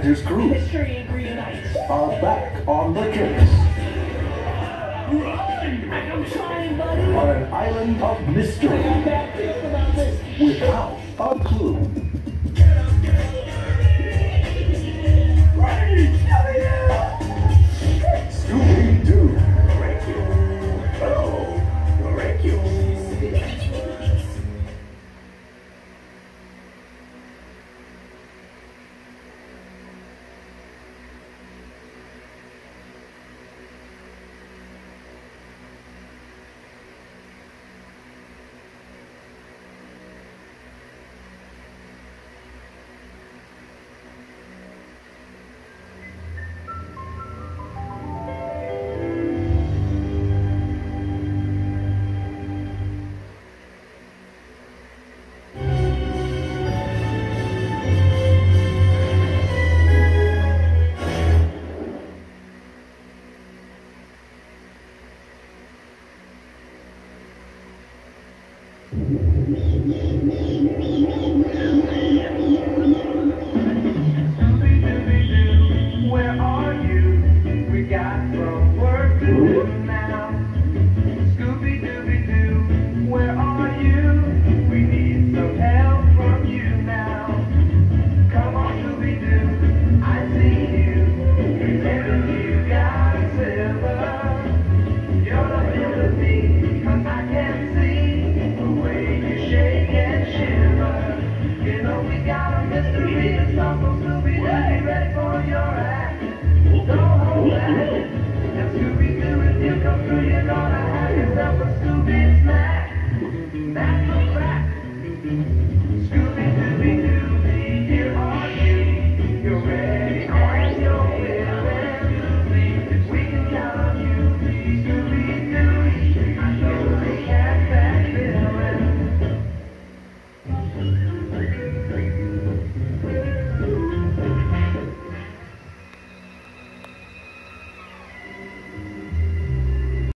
and his crew Mystery reunites. are back on the case I'm trying, buddy. on an island of mystery I got bad feeling about this. without a clue. Scooby-Doo. Where are you? We got some work to do now. Scooby-Dooby-Doo, where are you? We need some help from you now. Come on, Scooby-Doo, I see you. Pretending you got silver. You're not here with me, 'cause I can see the way you shake and shiver. You know we got a mystery to solve, so Scooby-Doo, be ready for your act. Don't hold back. If Scooby-Doo, if you come through, you're gonna have yourself a Scooby snack. That's a fact.